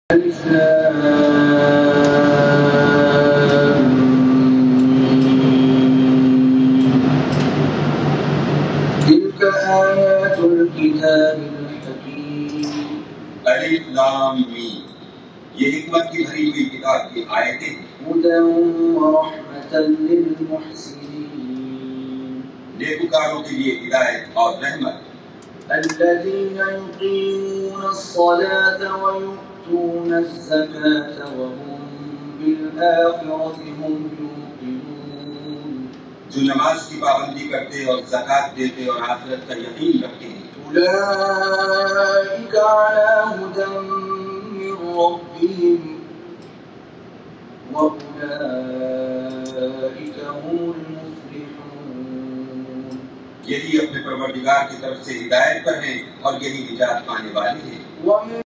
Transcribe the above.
ألف لام تلك آيات الكتاب الحكيم अलिफ लाम मीम, ये हिकमत की भरी हुई किताब की आयतें हैं। هدى ورحمة للمحسنين नेककारों के लिए हिदायत और रहमत। الذين يقيمون الصلاة ويؤتون الزكاة وهم بالآخرة هم يوقنون जो नमाज की पाबंदी करते और ज़कात देते और आखिरत का यकीन रखते हैं। أولئك على هدى من ربهم وأولئك هم المفلحون यही अपने परवरदिगार की तरफ से हिदायत पर हैं और यही निजात पाने वाले हैं।